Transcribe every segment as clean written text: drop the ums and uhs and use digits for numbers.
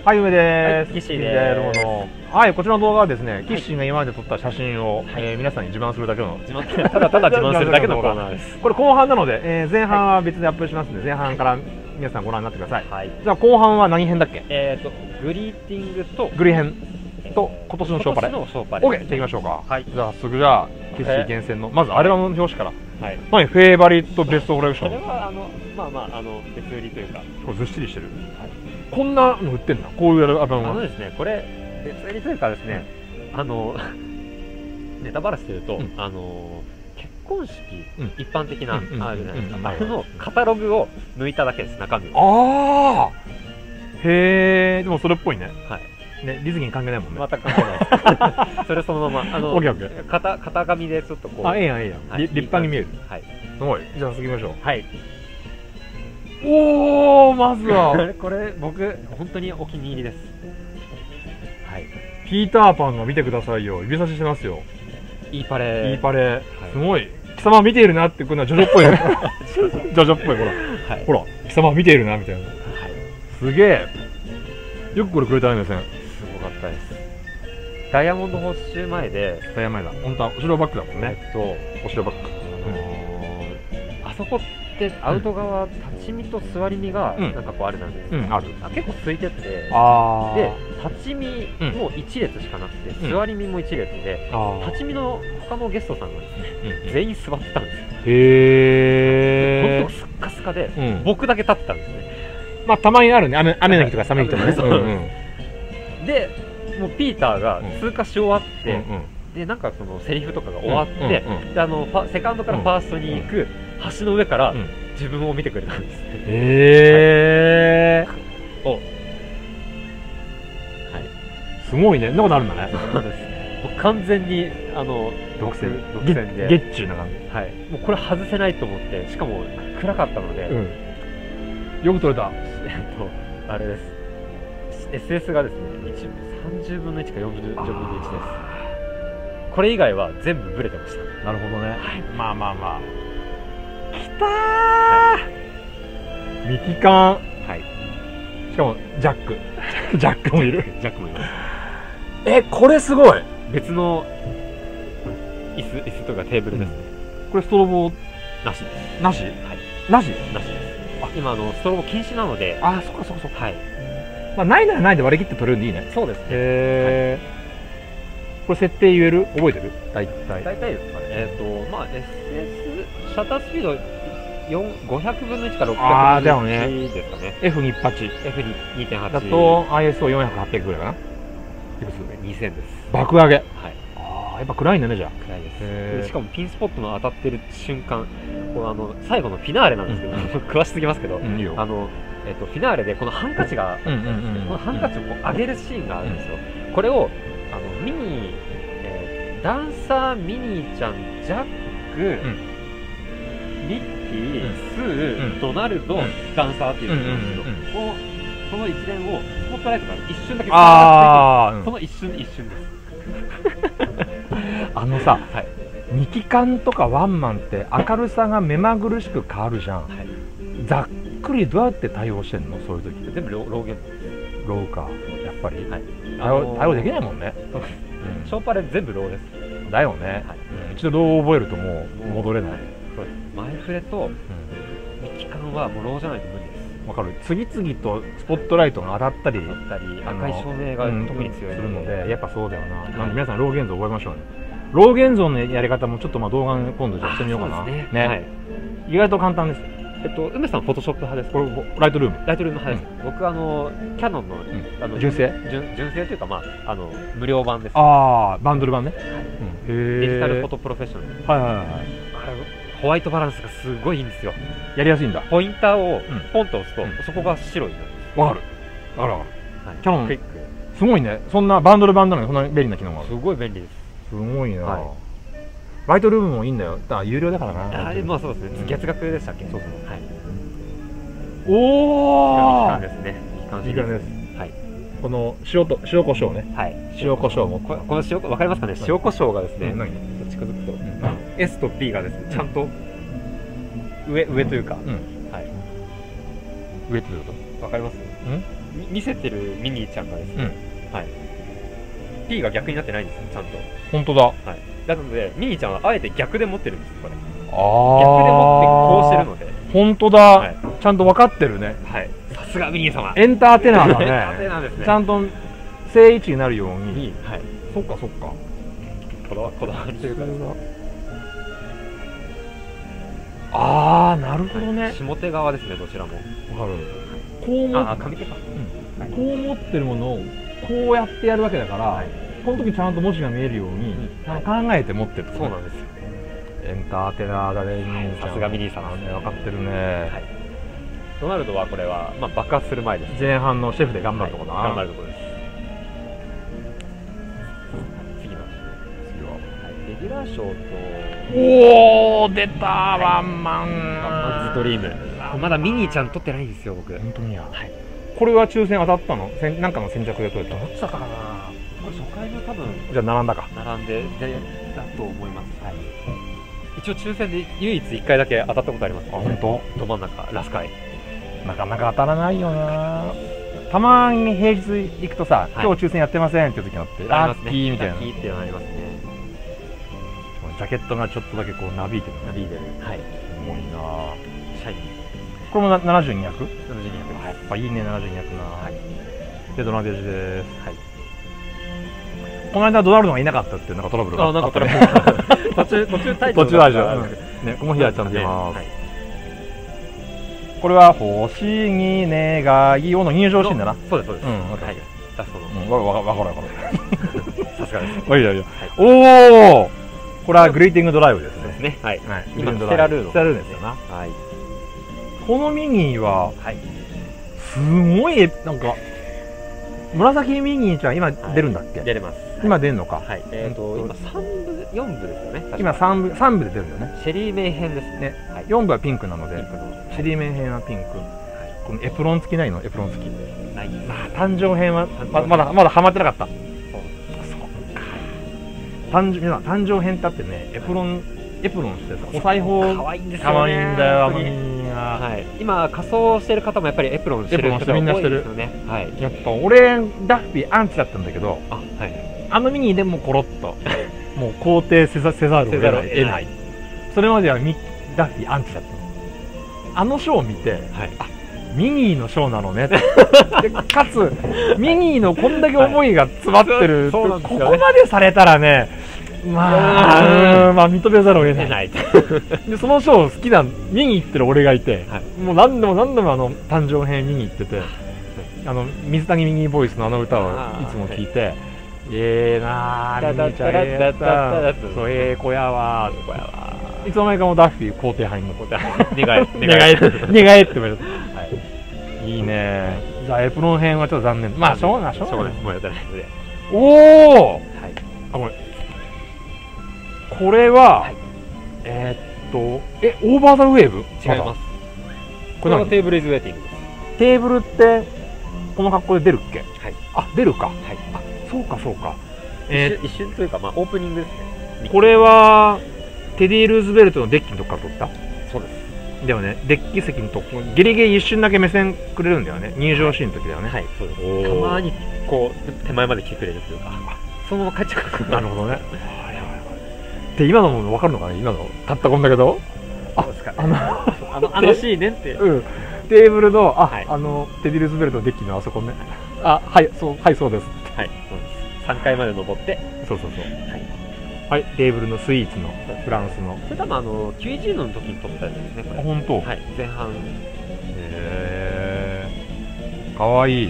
はい、梅です。 キッシーです。 どうも。はい、こちらの動画はですね、キッシーが今まで撮った写真を皆さんに自慢するだけの、 ただただ自慢するだけのコーナーです。 これ後半なので、前半は別でアップしますので、前半から皆さんご覧になってください。 はい。 じゃあ後半は何編だっけ？ グリーティングとグリ編と今年のショーパレ。 オッケー、じゃあ行きましょうか。 はい。 じゃあすぐじゃあキッシー厳選のまずアルバムの表紙から。 はい。 何フェイバリットベストコレクション。 これは別売りというか、 これずっしりしてる。こんなの売ってんだ。こういうアルバムは。 ですね、これ別売りというかですね、ネタバラシというと、結婚式一般的なあるじゃないですか。あれのカタログを抜いただけです、中身ああ。 を。 へえ、でもそれっぽいね。 はい。 ね、ディズニー関係ないもんね。 全く関係ないです。それそのまま型紙でちょっとこう。 あ、いいやんいいやん。立派に見える。 はい。 すごい。じゃあ次行きましょう。 はい。 おお、まずはこれ僕本当にお気に入りです。はい。 ピーターパンが見てくださいよ。指差ししてますよ。 いいパレ。 いいパレ。すごい。貴様見ているなってこんなジョジョっぽい。ジョジョっぽいほら。ほら、貴様見ているなみたいな。すげえ。よくこれくれたね、目線。 すごかったです。ダイヤモンド報酬前で。 ダイヤ前だ。本当は後ろバックだもんね。後ろバック。 あそこってアウト側、立ち見と座り身がなんかこうあるなんです。 ある。 結構空いてて。で、立ち見も1列しかなくて、座り身も1列で、立ち見の他のゲストさんがですね、全員座ってたんですよ。へえ。本当スッカスカで、僕だけ立ってたんですね。 まあたまにあるね、雨の日とか寒い日とかね。 で、もうピーターが通過し終わって、でなんかそのセリフとかが終わって、でセカンドからファーストに行く橋の上から自分を見てくれたんです。 へえ。すごいね。そんなことあるんだね。 そうです。もう完全に独占で。 ゲッチュな感じ。 はい。もうこれ外せないと思って、しかも暗かったので。 よく撮れた。 あれです。SS がですね、30分の1か40分の1です。これ以外は全部ブレてました。 なるほどね。まあまあまあ。きたー。ミキカン。はい。しかもジャック。ジャックもいる。 ジャックもいます。 これすごい。 別の椅子とかテーブルですね。 これストロボなしです。 なし？はい。なし？なしです。今ストロボ禁止なので。あ、そっかそっかそっか。はい。まあないならないで割り切って取れるんでいいね。 そうですね。 へえ。これ設定言える？覚えてる？大体ですかね。まあ SS シャッタースピード500分の1か600分の1ですかね。F2.8 だと ISO400、800ぐらいかな。 2000です。 爆上げ。はい。 ああ、やっぱ暗いんだねじゃあ。 暗いです。しかもピンスポットの当たってる瞬間、最後のフィナーレなんですけど、詳しすぎますけど、フィナーレでこのハンカチが、このハンカチを上げるシーンがあるんですよ。これをミニダンサーミニーちゃん、ジャック、リッキー、スー、ドナルド、ダンサーっていうんですけど、この一連をスポットライトが一瞬だけその一瞬です。 さ、ミキカンとかワンマンって明るさが目まぐるしく変わるじゃん。ざっくりどうやって対応してんの？そういう時。 全部ローゲン。 ローか、やっぱり。対応できないもんね。 ショーパレ全部ローです。 だよね。一度ローを覚えるともう戻れない。 前触れとミキカンはもうローじゃないと無理です。 わかる。次々とスポットライトが当たったり赤い照明が特に強いするので、やっぱそうだよな。なんで皆さんロー現像覚えましょうね。ロー現像のやり方もちょっと動画今度じゃしてみようかな。ね。意外と簡単です。 梅さんフォトショップ派ですか？ これライトルーム派です。僕キャノンの純正というか無料版です。 ああ、バンドル版ね。 デジタルフォトプロフェッショナル。はいはいはい。ホワイトバランスがすごいいいんですよ。 やりやすいんだ。 ポインターをポンと押すとそこが白になる。 わかる。キャノンすごいね。そんなバンドル版なのにそんな便利な機能がある。 すごい便利です。 すごいな。ライトルームもいいんだよ。だから有料だからな。 まあそうですね。月額でしたっけ？そうそう。はい。 おお。 ですね。 いい感じです。はい。この塩コショウね。はい。塩コショウも。 この塩わかりますかね？塩コショウがですね。近づくと S と P がですねちゃんと上というか。はい。 上ってどういうこわかります？見せてるミニーちゃんがですね、はい、P が逆になってないんですよ、ちゃんと。 本当だ。はい。 なのでミニーちゃんはあえて逆で持ってるんですよ、これ。 逆で持ってこうしてるので。 本当だ。ちゃんと分かってるね。 はい。さすがミニー様。 エンターテイナーだね。 エンターテイナーですね。 ちゃんと正位置になるように。 はい。 そっかそっか。 こだわってるから。 ああ、なるほどね。 下手側ですね、どちらも。 わかる。こう上手か。 こう持ってるものをこうやってやるわけだから、この時ちゃんと文字が見えるように考えて持ってる。 そうなんですよ。 エンターテイナーだね、 さすがミニーさん。 分かってるね。 ドナルドはこれは爆発する前です。 前半のシェフで頑張るところだな。 頑張るところです。次はレギュラー賞と、 おお、出たワンマンズドリーム。まだミニーちゃん取ってないんですよ、僕。 本当にや。これは抽選当たったの？なんかの先着で取れた。 どっちだったかな。これ初回の多分。 じゃあ並んだか。 並んでだと思います。一応抽選で唯一1回だけ当たったことあります。 あ、本当？ ど真ん中ラスカイ。 なかなか当たらないよな。たまに平日行くとさ、今日抽選やってませんっていう時があって、ラッキーみたいな。 ラッキーっていうのありますね。 ジャケットがちょっとだけこうなびいてる。 なびいてる。はい。 すごいな。 シャイニー。 これも7200？ 7200。 やっぱいいね、7200な。で、ドナデジです。この間ドナルドがいなかったっていうなんかトラブルがあったね。 途中タイトル。途中味は。ね、この日はちゃんと出ます。これは星に願いをの入場シーンだな。 そうです、そうです。 ラストの。わかる。 さすがです。 おお。これはグリーティングドライブですね。 はい。 今ステラルーノ。 ステラルーノですよな。はい。このミニーはすごいなんか紫ミニーちゃん今出るんだっけ？ 出れます。 今出るのか。 はい。今3部、4部ですよね。 今3部で出るよね。 シェリーメイ編ですね。 4部はピンクなので、シェリーメイ編はピンク。このエプロン付きないの？エプロン付き。ない。誕生編はまだハマってなかった。誕生編ってあってね、エプロンしてさ、お裁縫可愛いんですよね。 可愛いんだよ、 今仮装してる方もやっぱりエプロンしてる人が多いですよね。 やっぱ俺ダッフィーアンチだったんだけど、あのミニでもコロッともう肯定せざるを得ない。それまではダッフィーアンチだった。あのショーを見て、ミニーのショーなのね。かつミニーのこんだけ思いが詰まってる、ここまでされたらね、まあ認めざるを得ない。でそのショー好きな見に行ってる俺がいて、もう何度も誕生編見に行ってて、水谷ミニーボイスのあの歌をいつも聞いて、なーミニーちゃんそう子やわー、いつの間にかもダッフィー肯定派に残って願えって言われて、いいね。じゃあエプロン編はちょっと残念。まあしょうがない。もうやってないので。おお。これはオーバーザウェーブ？ 違います。これはテーブルイズウェイティングです。 テーブルってこの格好で出るっけ？あ、出るか。あ、そうか。 一瞬というかオープニングですね。 これはテディ・ルーズベルトのデッキのとこから撮った？ そうです。 でもね、デッキ席のとこギリギリ一瞬だけ目線くれるんだよね。入場シーンの時だよね。 そうです。たまにこう手前まで来てくれるというか、そのまま帰っちゃう。 なるほどね。で今のも分かるのかね、今のたったこんだけど、 あのシーンねって、 テーブルのテディ・ルーズベルトのデッキのあそこね、そうです。そうです。 3階まで登って、 そう。はい、テーブルのスイーツのフランスの。 それ多分90の時に撮ったやつですね。これ。 本当。 はい、前半。 かわいい。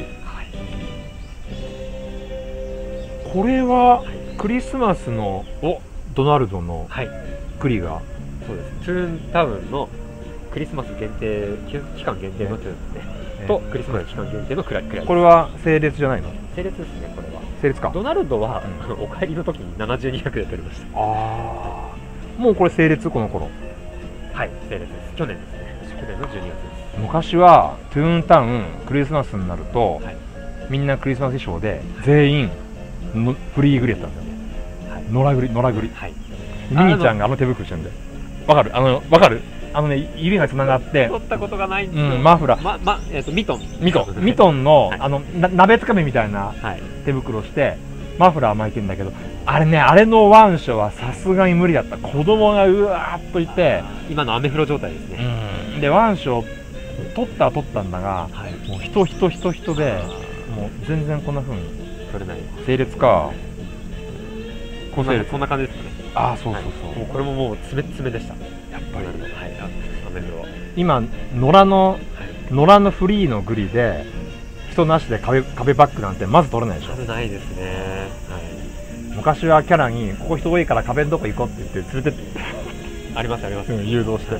これはクリスマスのドナルドの栗が。 そうです。トゥーンタウンのクリスマス限定期間限定のトゥーンですね。とクリスマス期間限定のクライ。 これは整列じゃないの？ 整列ですね、これは。 整列か。 ドナルドはお帰りの時に7200で取りました。 もうこれ整列この頃。 はい、整列です。去年ですね。去年の12月です。 昔はトゥーンタウンクリスマスになると、みんなクリスマス衣装で全員フリーグリやったんですよね。野良グリ。ミニちゃんが手袋してるんで。わかる？ 指がつながって。 取ったことがないんですよ。マフラー。 ミトン。 ミトンの、鍋つかみみたいな手袋して、マフラー巻いてんだけど、あれね、あれの腕章はさすがに無理だった。子供がうわーっといて。 今のアメフロ状態ですね。 で、腕章、取ったんだが、もう人で、もう全然こんな風に。 取れない。 整列か。 こんな感じですかね。 ああ、そう。 これももう詰めでした。 やっぱり。 はい、アメフロ。 今、野良のフリーのグリで、人なしで壁バックなんてまず取れないでしょ。 ないですね。 昔はキャラに、ここ人多いから壁のとこ行こうって言って連れてって。 あります。 誘導して。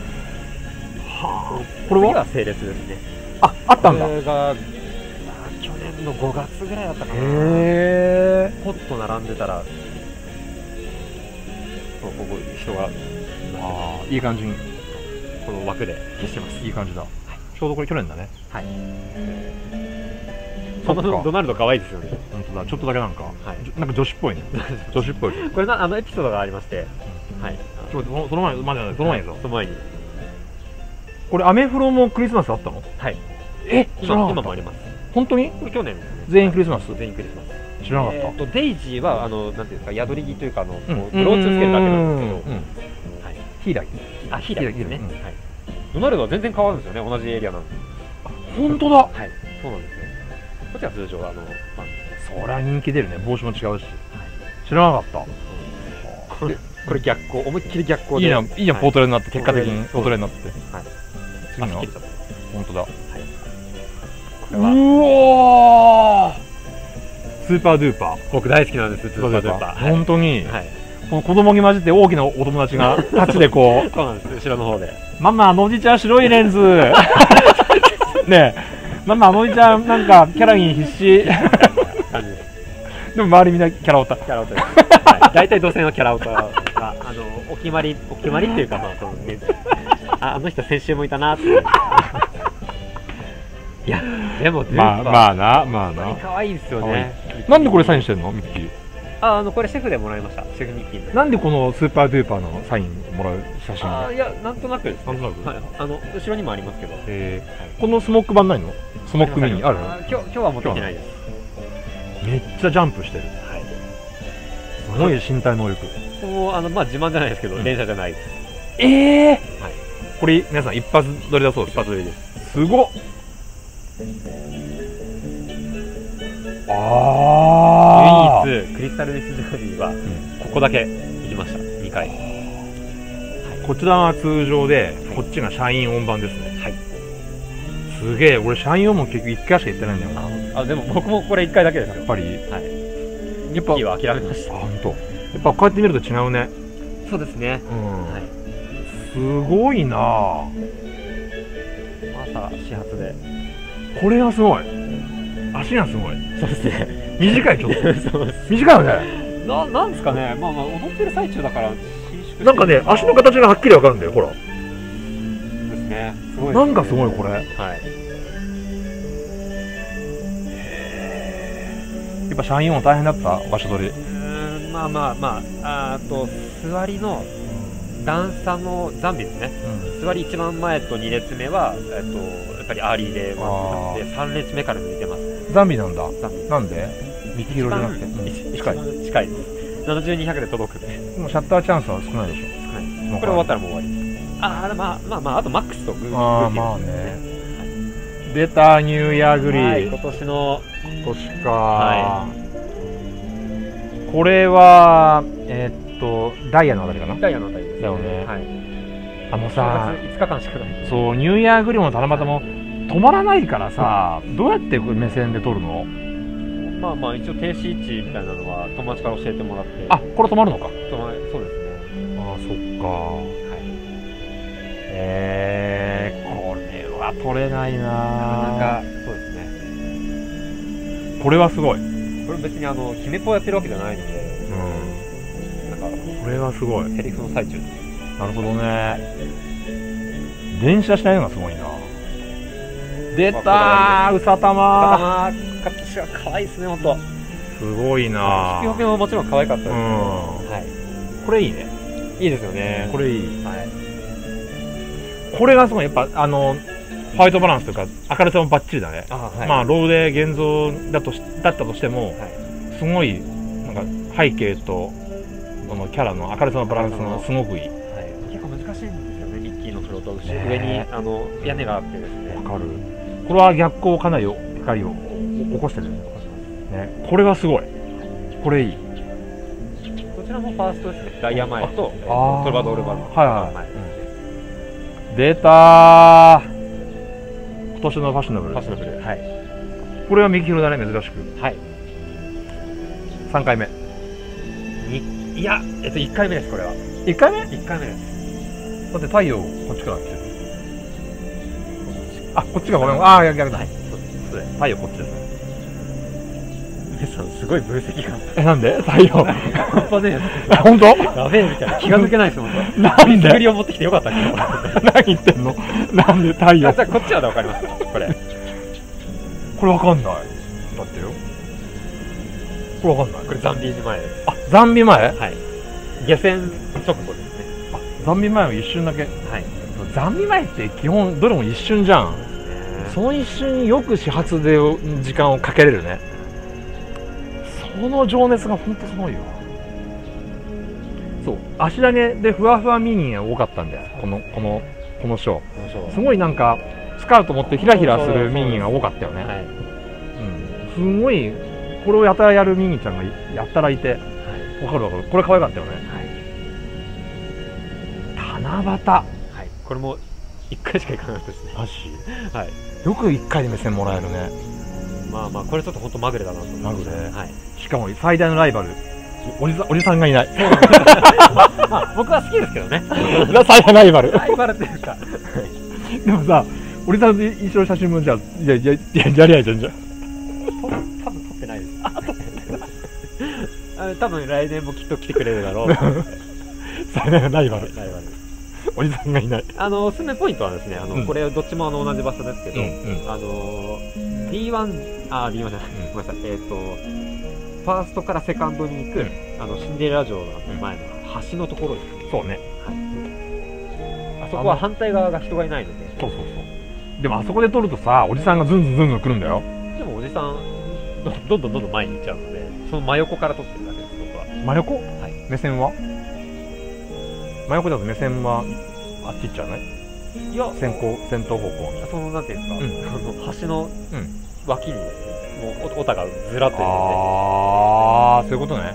これは整列ですね。 あったんだ。 これが去年の5月ぐらいだったかな。ポッと並んでたら、ここ人がいい感じにこの枠で消してます。 いい感じだ。ちょうどこれ去年だね。 はい。ドナルド可愛いですよね。 本当だ。ちょっとだけなんか女子っぽいね。女子っぽい。 これエピソードがありまして、はい。 その前に。これアメフロもクリスマスあったの？ はい。 今もあります。 本当に？ これ去年全員クリスマス？ 全員クリスマス。 知らなかった。 デイジーはなんていうんですか、宿り木というかブローチをつけるだけなんですけど、 ヒイラギ。 ヒイラギですね。ドナルドは全然変わるんですよね。同じエリアなんで。 本当だ。 はい。そうなんですよ。こっちは通常そりゃ人気出るね。帽子も違うし。知らなかった。 これ逆光、思いっきり逆光で。 いいじゃん、ポートレーになって、結果的にポートレーになって。次の。本当だ。うわー。スーパードゥーパー。 僕大好きなんです、スーパードゥーパー。 本当に。この子供に混じって大きなお友達がタッチでこう。 そうなんです、後ろの方で。 ママ、おじちゃん白いレンズ。ねえ。ママ、おじちゃんなんかキャラに必死。でも周りみんなキャラオタ。 キャラオタです。大体同性のキャラオタが、お決まりっていうか、あの人先週もいたなって。いや、でも、 まあな。 可愛いですよね。 なんでこれサインしてんの、ミッキー？これシェフでもらいました。シェフミッキーで。 なんでこのスーパードゥーパーのサインもらう写真が？ いや、なんとなくです。なんとなく。後ろにもありますけど。 このスモーク版ないの？スモークミニある？ 今日は持ってきてないです。 めっちゃジャンプしてる。すごい身体能力。 自慢じゃないですけど、連射じゃないです。 これ皆さん一発撮りだそうです。 一発撮りです。 すごっ。 唯一クリスタル・ウィス・ジョーリーはここだけ行きました。2回。 こちらは通常で、こっちがシャインオン版ですね。すげえ、俺シャインオンも結局1回しか行ってないんだよ。 でも僕もこれ1回だけですよ。 やっぱり。 やっぱは諦めました。 本当。やっぱこうやって見ると違うね。 そうですね。 すごいな。 朝始発で。 これがすごい。足がすごい。 そうですね。 短いちょっと。短いよね。 なんですかね。踊ってる最中だから。 なんかね、足の形がはっきりわかるんだよ。ほら。 ですね。すごい。 なんかすごいこれ。やっぱ社員も大変だった場所取り。 座りの段差のザンビですね。座り一番前と2列目はやっぱりアーリーで3列目から抜いてます。 ザンビなんだ。なんで？2キロじゃなくて近いです。70、200で届くんで。 もうシャッターチャンスは少ないでしょ。 少ない。これ終わったらもう終わり。あとマックスとグー。 まあね。出たニューイヤーグリーン。 今年か。これはダイヤのあたりかな。 ダイヤのあたりです。 だよね。 さ、5日間しかない。 そう、ニューイヤーグリーンも七夕も止まらないからさ、どうやって目線で撮るの？ 一応停止位置みたいなのは友達から教えてもらって。 これ止まるのか。 そうですね。 そっか。これは撮れないな。 そうですね。 これはすごい。 これ別に決めポをやってるわけじゃないので。 これはすごい。 セリフの最中です。 なるほどね。連射しないのがすごいな。出たー、うさたまー。 形が可愛いですね、ほんと。 すごいな。 引き分けももちろん可愛かったですけど。 これいいね。 いいですよね。 これいい。 これがすごいやっぱホワイトバランスというか明るさもバッチリだね。まあローで現像だったとしても、すごいなんか背景とこのキャラの明るさのバランスがすごくいい。 結構難しいんですよね、ミッキーのフロート、上に屋根があってですね。 わかる。これは逆光かなり光を起こしてるよね。これがすごい。これいい。 こちらもファーストですね。ダイヤ前とトルバドールバの前。 出たー。今年のファッショナブル。 はい。 これは右広だね、珍しく。 はい。 3回目。 いや、1回目です、これは。 1回目 ?1 回目です。 だって太陽、こっちから来てる。あ、こっちがごめん。ああ、逆だ。そうです。太陽こっちですね。 皆さん、すごい分析が。 なんで太陽。 半端ねえ。本当？ やべえみたいな。気が抜けないです、本当。 なんで？ 作りを持ってきてよかったっけ？ 何言ってんの？なんで太陽？ じゃあ、こっちはわかりますこれ。 これわかんない。だってよ。これわかんない。 これザンビー前です。 あ、ザンビ前？ はい。下船直後ですね。 あ、ザンビ前は一瞬だけ。 はい。 ザンビ前って基本どれも一瞬じゃん。その一瞬によく始発で時間をかけれるね。その情熱が本当すごいよ。そう、足投げでふわふわミニが多かったんだよ。このショー。すごいなんかスカウト持ってヒラヒラするミニが多かったよね。うん。すごいこれをやたらやるミニちゃんがやったらいて。わかるわかる。これ可愛かったよね。七夕。はい。 これも1回しか行かなかったですね。 マジ？ はい。 よく1回で目線もらえるね。 まあまあ、これちょっと本当まぐれだなと思います。 まぐれ。 はい。 しかも最大のライバル、おじさんがいない。 そうなんです。まあ、僕は好きですけどね。 最大ライバル。 ライバルっていうか。 でもさ、おじさんと一緒の写真もじゃあ、やり合いじゃんじゃん。 多分撮ってないです。多分来年もきっと来てくれるだろう。 最大のライバル。おじさんがいない。 おすすめポイントはですね、これどっちも同じ場所ですけど、D1、D1 じゃない、ごめんなさい、ファーストからセカンドに行く、シンデレラ城の前の橋のところです。 そうね。 あそこは反対側が人がいないので。 そう。でもあそこで撮るとさ、おじさんがずんずん来るんだよ。 でもおじさん、どんどん前に行っちゃうので、その真横から撮ってるだけです、僕は。 真横？ はい。 目線は？真横だと目線はあっち行っちゃうね。いや、先頭方向。 そのなんていうんですか、橋の脇にですね、もうオタがずらっといるので。 ああ、そういうことね。はい。なる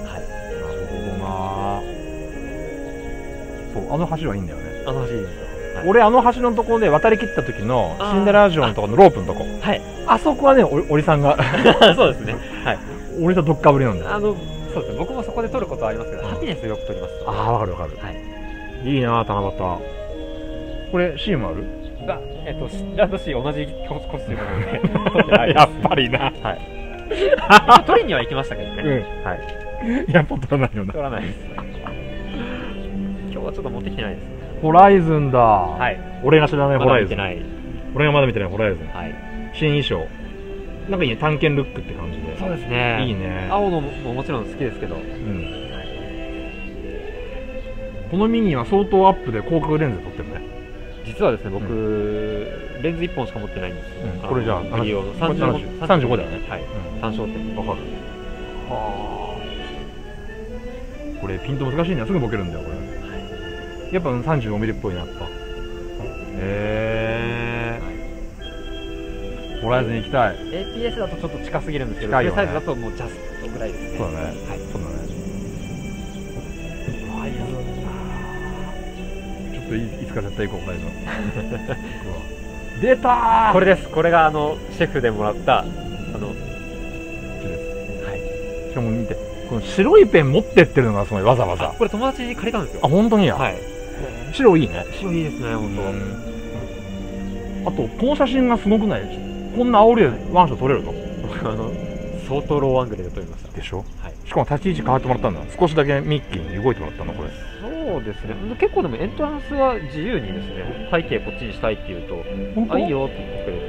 ほどな。そう、あの橋はいいんだよね。 あの橋いいんですよ。 俺あの橋のところで渡り切った時のシンデレラ城のところのロープのとこ。はい。あそこはね、おじさんが。 そうですね。はい。 俺とどっかぶりなんだよ。 そうですね。僕もそこで撮ることはありますけど、ハピネスをよく撮ります。 ああ、わかる。はい。いいなぁ、七夕。これ、シーンもある？ ランドシー同じコスチュームなので、撮ってないです。 やっぱりな。はい。 撮りには行きましたけどね。 はい。やっぱ撮らないよな。 撮らないです。今日はちょっと持ってきてないです。 ホライズンだ。 はい。 俺が知らないホライズン。俺がまだ見てないホライズン。 はい。 新衣装。なんかいいね、探検ルックって感じで。 そうですね。 いいね。 青のももちろん好きですけど。 このミニは相当アップで広角レンズ撮ってるね。 実はですね、僕、レンズ1本しか持ってないんですよ。 これじゃあ、 35だよね。はい。単焦点。 わかる。はあ。これピント難しいね。すぐボケるんだよ、これ。やっぱ35ミリっぽいな、やっぱ。ホライズン行きたい。 APS だとちょっと近すぎるんですけど、サイズだともうジャストぐらいですね。 そうだね。はい。そうだね。ホライズンな。ちょっといつか絶対行こう、ホライズン。出たー。 これです。これがシェフでもらったこっちです。はい。しかも見て、この白いペン持ってってるのがすごい、わざわざ。 これ友達に借りたんですよ。 あ、本当にや。 はい。 白いいね。 白いいですね、本当。あとこの写真がすごくない？こんな煽りでワンショット撮れるの？ 相当ローアングルで撮りました。 でしょ？はい。しかも立ち位置変わってもらったんだ。少しだけミッキーに動いてもらったのこれ。 そうですね。結構でもエントランスは自由にですね、背景こっちにしたいって言うと、あ、いいよって言ってくれ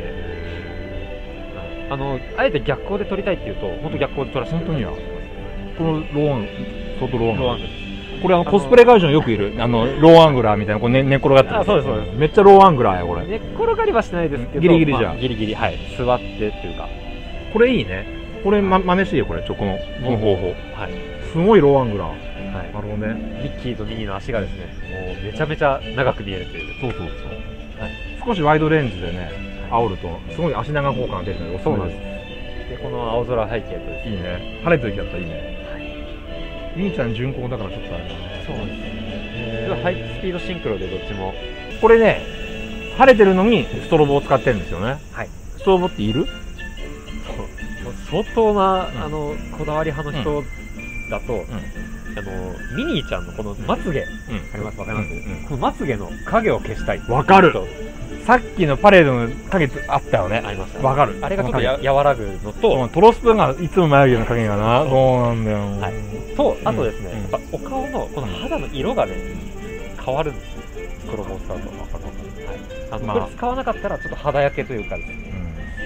て、あえて逆光で撮りたいって言うと、本当逆光で撮らせてくれる。 本当にや。このローアングル、相当ローアングル。 これコスプレ会場によくいるローアングラーみたいな、こう寝転がってる。 そうですそうです。 めっちゃローアングラーやこれ。 寝っ転がりはしてないですけど、 ギリギリじゃん。 ギリギリ、はい、座ってっていうか。 これいいね。これ真似していいよこれ、この方法。 はい。 すごいローアングラー。はい。 なるほどね。ミッキーとミニーの足がですね、もうめちゃめちゃ長く見えるという。 そうそうそう。少しワイドレンズでね、煽るとすごい足長効果が出るのでおすすめです。でこの青空背景とですね、 いいね。晴れてる時だったらいいね。みーちゃん巡航だからちょっとあれだね。 そうですね。ハイスピードシンクロでどっちも。 これね、晴れてるのにストロボを使ってるんですよね。 はい。 ストロボっている？ 相当なこだわり派の人だと、ミニーちゃんのこのまつげ、あります？わかります？このまつげの影を消したい。 わかる。さっきのパレードの影あったよね。 ありました。 わかる。 あれがちょっと和らぐのと、 トロスプがいつも眉毛の影がな。そうなんだよ。 はい。と、あとですね、やっぱお顔のこの肌の色がね、変わるんですよ。ストロボを使うと。これ使わなかったらちょっと肌焼けというかですね。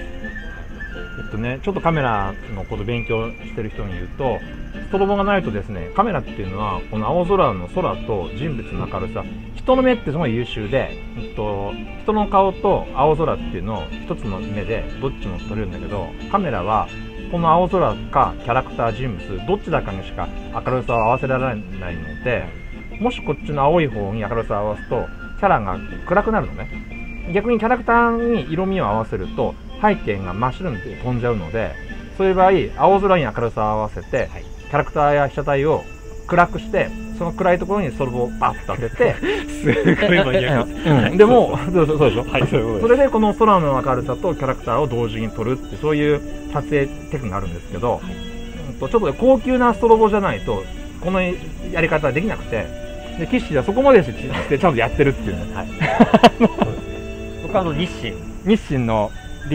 ちょっとカメラのこと勉強してる人に言うと、ストロボがないとですね、カメラっていうのはこの青空の空と人物の明るさ、人の目ってすごい優秀で、人の顔と青空っていうのを一つの目でどっちも撮れるんだけど、カメラはこの青空かキャラクター人物どっちだかにしか明るさを合わせられないので、もしこっちの青い方に明るさを合わすとキャラが暗くなるのね。逆にキャラクターに色味を合わせると背景が真っ白に飛んじゃうので、そういう場合青空に明るさを合わせて、キャラクターや被写体を暗くして、その暗いところにストロボをバッと当ててすごいマニアック。 でもそうでしょ。 はい、 それでこの空の明るさとキャラクターを同時に撮るって、そういう撮影テクニックがあるんですけど、ちょっと高級なストロボじゃないとこのやり方はできなくて、でキッシーはそこまでしてちゃんとやってるっていうね。はい。 僕は日清の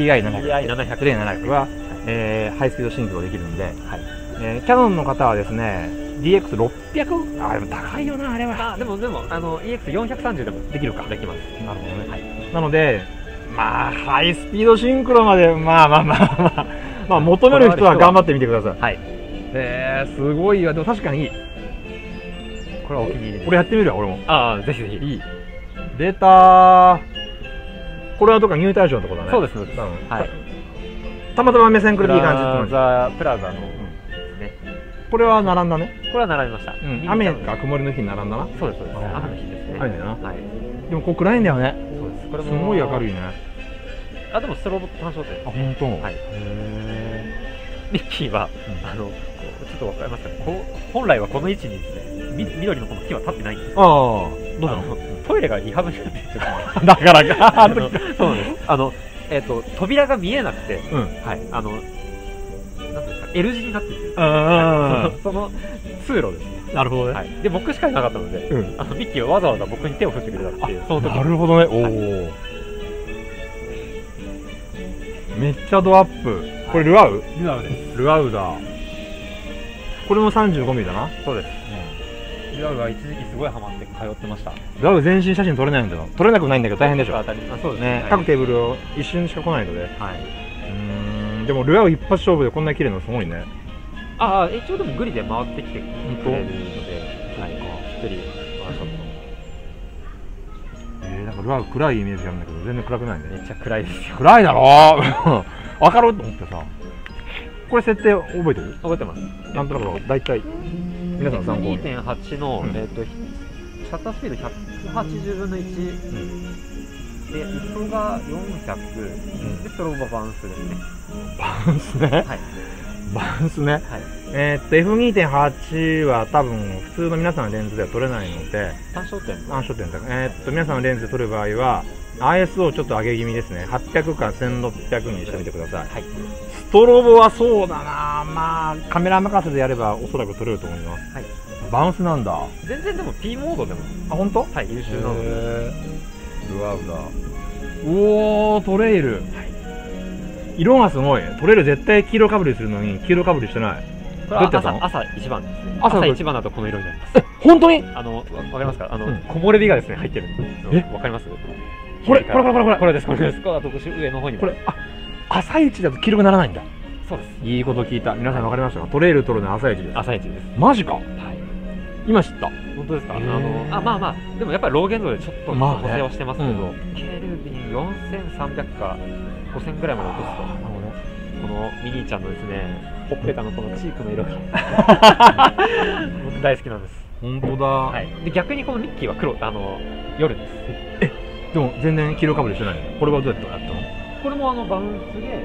DI700 は、ハイスピードシンクロできるんで、キャノンの方はですね DX600、でも高いよなあれは。 でもEX430 でもできるか。できます。 なるほどね。なのでハイスピードシンクロまで求める人は頑張ってみてください。はい。すごいわ。でも確かにいい。 これはお気に入りです。 これやってみるわ俺も。 ぜひぜひ。いい。 出た。これはどっかニュー大賞のとこだね。 そうです。 はい。たまたま目線くれていい感じ。 プラザの。 これは並んだね。 これは並びました。 雨か曇りの日に並んだな。 そうです。雨の日ですね。 雨だよな。でもここ暗いんだよね。 そうです。これもすごい明るいね。 でもストロボ単焦点。 本当。はい。 ミッキーはちょっとわかりますか？本来はこの位置にですね、緑のこの木は立ってないんです。 どうなの？ トイレがリハブになってる。 だからか。 そうなんです。扉が見えなくて、はい、なんですか、L 字になってるんです。その通路ですね。 なるほどね。 で、僕しかいなかったので、ミッキーはわざわざ僕に手を振ってくれたっていう、その時。 なるほどね。おお。めっちゃドアップ。これルアウ？ ルアウです。 ルアウだ。これも35ミリだな。 そうです。ルアウは一時期すごいハマって通ってました。 ルアウ全身写真撮れないんだよ。撮れなくないんだけど大変でしょ。 そうですね。 各テーブルを一瞬しか来ないので。はい。でもルアウ一発勝負でこんなに綺麗なのすごいね。 一応でもグリで回ってきてくれるので、はい。一人ワンショット。 なんかルアウ暗いイメージがあるんだけど全然暗くないね。 めっちゃ暗いですよ。 暗いだろ。分かろうと思ってさ。これ設定覚えてる？ 覚えてます。 なんとなく大体皆さん参考に。 2.8 のシャッタースピード180分の1で、ISO が400でストロボバンスですね。 バンスね。はい。バンスね。はい。F2.8 は多分普通の皆さんのレンズでは撮れないので、 単焦点だ。皆さんのレンズで撮る場合は ISO をちょっと上げ気味ですね。800か1600にしてみてください。はい。ストロボはそうだな、カメラ任せでやればおそらく撮れると思います。はい。バウンスなんだ。 全然でも P モードでも。 本当？ はい、優秀なので。 ルアウだ。おー、トレイル。はい。色がすごい。トレイル絶対黄色かぶりするのに黄色かぶりしてない。 どうやってやったの？朝一番ですね。朝一番だとこの色になります。 本当に？ わかりますか？木漏れ日がですね、入ってるんです。わかります？ これです。 これあと上の方にも。 これ、朝一だと黄色くならないんだ。 そうです。 いいこと聞いた。皆さん分かりましたか？トレイル撮るのは朝一です。 朝一です。 マジか。はい。 今知った。 本当ですか。まあまあでもやっぱりローゲンドでちょっと補正はしてますけど、ケルビン4300か5000ぐらいまで落とすと、このミニーちゃんのですね、ほっぺたのこのチークの色が僕大好きなんです。 本当だ。 はい。で逆にこのミッキーは黒、夜です。 でも全然黄色かぶりしてない。これはどうやってやったの？ これもバウンスで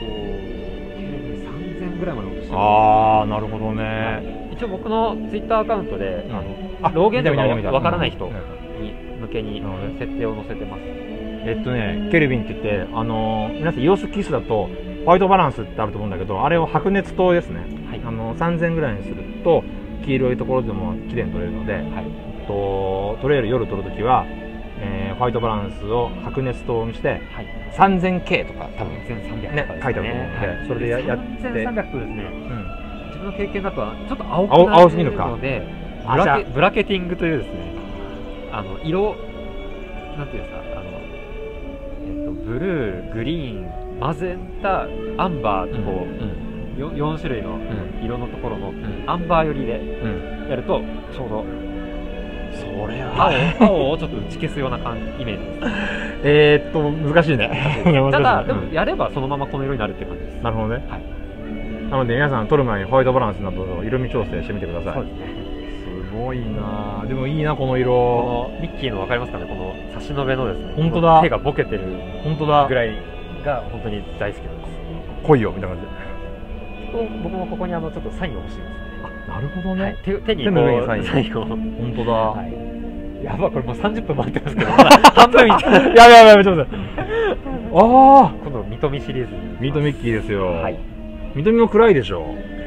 3000ぐらいまで落としてます。 ああ、なるほどね。 一応僕のツイッターアカウントでローゲンドがわからない人に向けに設定を載せてます。 ケルビンって言って、皆さんイオスキスだとホワイトバランスってあると思うんだけど、あれを白熱灯ですね。3000ぐらいにすると黄色いところでも綺麗に撮れるので、トレイル夜撮るときはホワイトバランスを白熱灯にして、3000K とか多分 1300 ね書いてあると思うので、それでやって 3300とですね、自分の経験だとちょっと青すぎるので、ブラケティングというですね、色なんていうんですか、ブルー、グリーン、マゼンタ、アンバーとこう4種類の色のところのアンバー寄りでやるとちょうどそれは青をちょっと打ち消すようなイメージです。 難しいね。 ただでもやればそのままこの色になるっていう感じです。 なるほどね。なので皆さん撮る前にホワイトバランスなどの色味調整してみてください。 そうですね。 すごいな。でもいいなこの色。 このミッキーの分かりますかね、この差し伸べのですね、 本当だ、 手がボケてるぐらいが本当に大好きなんです。 来いよみたいな感じで。 僕もここにちょっとサインが欲しいですね。 なるほどね。 手にサインを。 本当だ。 やばい、これもう30分待ってますけど、半分いっちゃう。 やべちょっと待って。 このミトミシリーズ。 ミトミッキーですよ。ミトミも暗いでしょ。